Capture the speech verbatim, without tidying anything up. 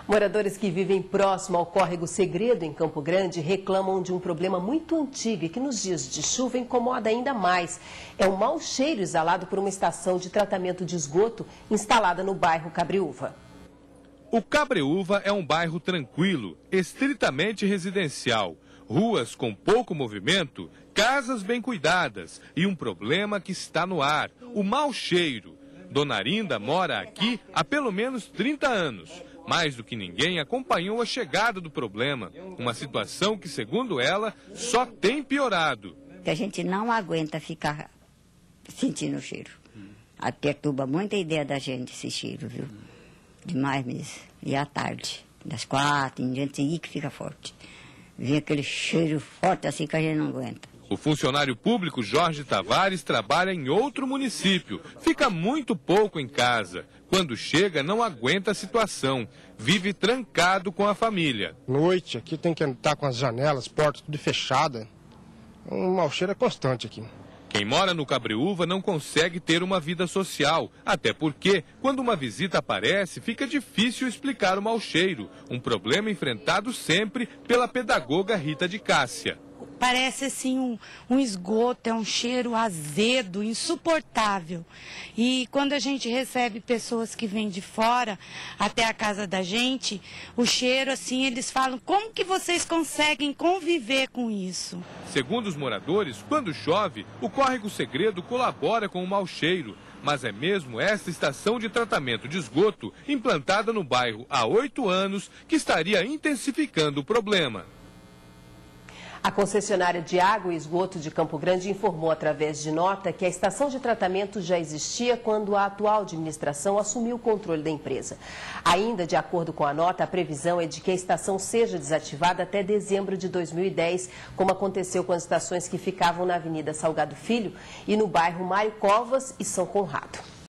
Moradores que vivem próximo ao córrego Segredo, em Campo Grande, reclamam de um problema muito antigo e que nos dias de chuva incomoda ainda mais. É o mau cheiro exalado por uma estação de tratamento de esgoto instalada no bairro Cabreúva. O Cabreúva é um bairro tranquilo, estritamente residencial. Ruas com pouco movimento, casas bem cuidadas e um problema que está no ar, o mau cheiro. Dona Arinda mora aqui há pelo menos trinta anos. Mais do que ninguém acompanhou a chegada do problema, uma situação que, segundo ela, só tem piorado. A gente não aguenta ficar sentindo o cheiro. A perturba muito a ideia da gente esse cheiro, viu? Demais mesmo. E à tarde, das quatro em diante, aí que fica forte. Vem aquele cheiro forte assim que a gente não aguenta. O funcionário público Jorge Tavares trabalha em outro município. Fica muito pouco em casa. Quando chega, não aguenta a situação. Vive trancado com a família. Noite, aqui tem que estar com as janelas, portas tudo fechada. Um mau cheiro é constante aqui. Quem mora no Cabreúva não consegue ter uma vida social. Até porque, quando uma visita aparece, fica difícil explicar o mau cheiro. Um problema enfrentado sempre pela pedagoga Rita de Cássia. Parece assim um, um esgoto, é um cheiro azedo, insuportável. E quando a gente recebe pessoas que vêm de fora até a casa da gente, o cheiro assim, eles falam, como que vocês conseguem conviver com isso? Segundo os moradores, quando chove, o córrego Segredo colabora com o mau cheiro. Mas é mesmo esta estação de tratamento de esgoto, implantada no bairro há oito anos, que estaria intensificando o problema. A concessionária de água e esgoto de Campo Grande informou através de nota que a estação de tratamento já existia quando a atual administração assumiu o controle da empresa. Ainda de acordo com a nota, a previsão é de que a estação seja desativada até dezembro de dois mil e dez, como aconteceu com as estações que ficavam na Avenida Salgado Filho e no bairro Mário Covas e São Conrado.